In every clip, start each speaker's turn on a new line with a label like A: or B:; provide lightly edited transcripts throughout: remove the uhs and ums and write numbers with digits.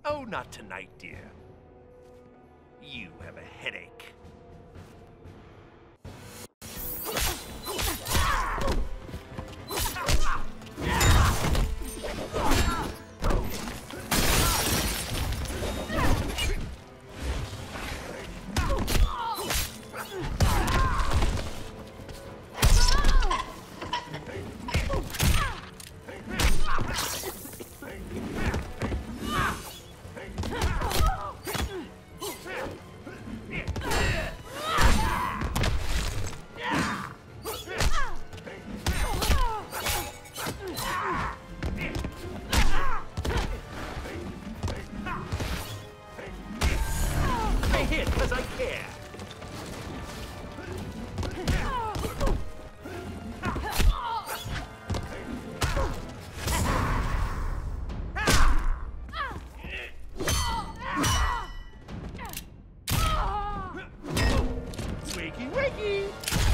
A: Oh, not tonight, dear. You have a headache. I hit because I care. Wakey, wakey!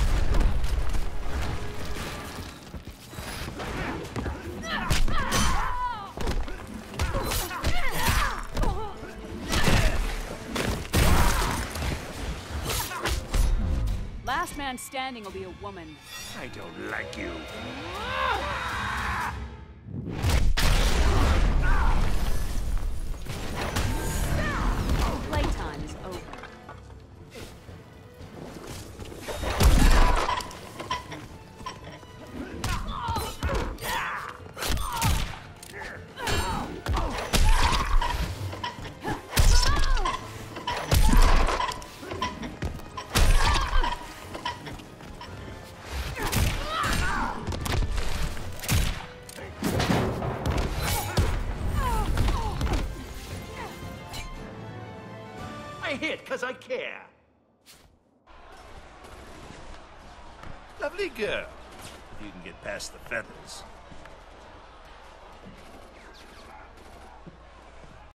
B: Last man standing will be a woman.
A: I don't like you.
B: Playtime is over.
A: I hit because I care. Lovely girl. If you can get past the feathers.